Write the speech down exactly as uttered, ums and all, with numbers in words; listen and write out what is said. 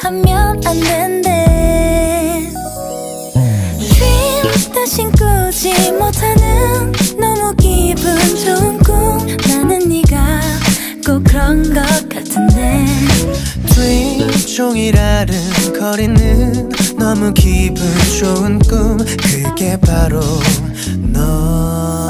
하면 안 된대. Dream 대신 꾸지 못하는 너무 기분 좋은 꿈. 나는 네가 꼭 그런 것 같은데. Dream 종일 아른거리는 너무 기분 좋은 꿈. 그게 바로 너.